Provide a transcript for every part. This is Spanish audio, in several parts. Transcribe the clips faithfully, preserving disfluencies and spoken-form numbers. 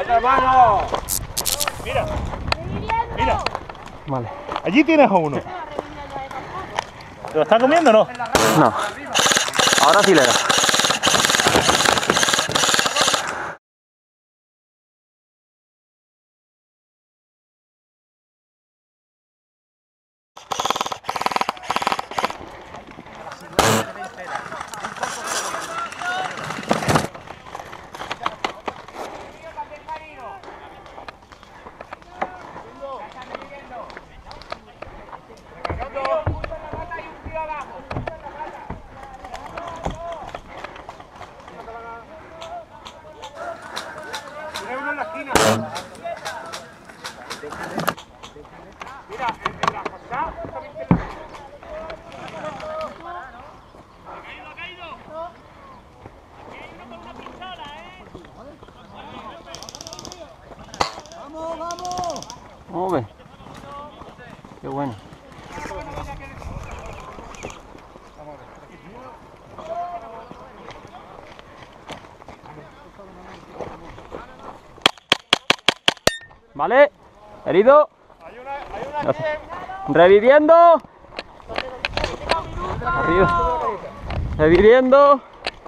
otra mano. Mira. Mira. Vale. Allí tienes a uno. ¿Te lo está comiendo o no? No. Ahora sí le da. Mira, en la pasada justamente ha caído, ha ¡Vamos, vamos! Vamos a ver. Qué bueno. Vale. Herido. Hay una, hay una aquí. Reviviendo. Arriba. Reviviendo.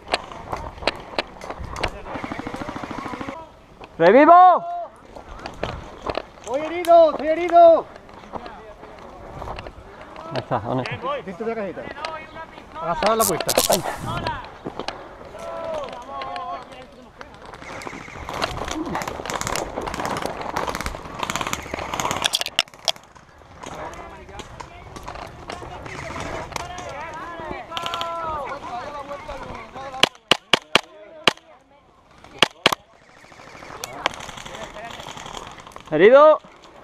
¡Revivo! ¡Estoy herido! ¡Estoy herido! Ahí está, ¿dónde está? Dentro de la cajita. Agachado en la puerta. Herido.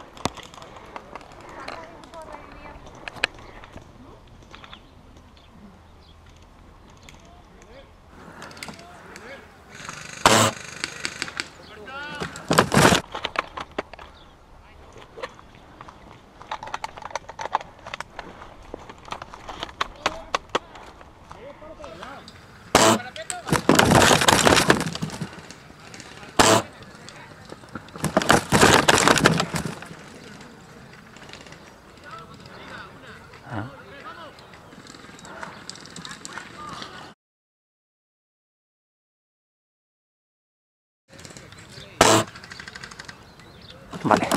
Vale.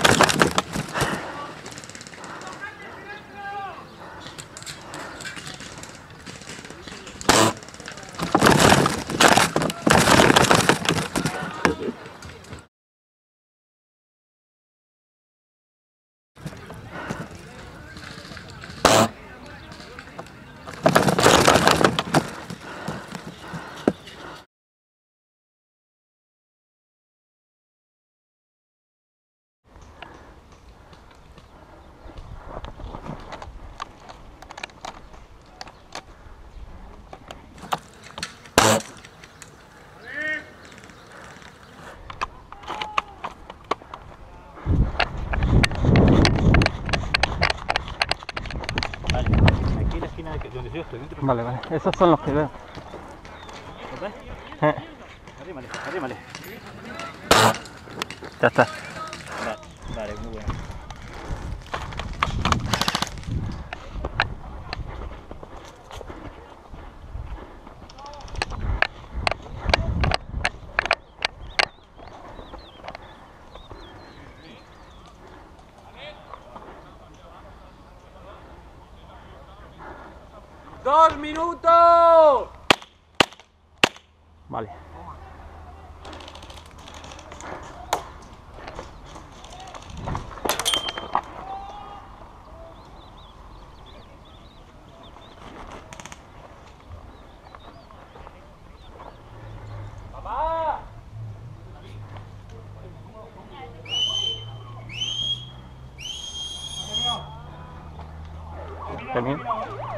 Aquí en la esquina de donde yo estoy. Dentro. Vale, vale. Esos son los que veo. ¿Lo ves? Eh, Arrímale, arrímale. ya está. Vale, vale, muy bueno. ¡Dos minutos! Vale. ¡Papá! Genial.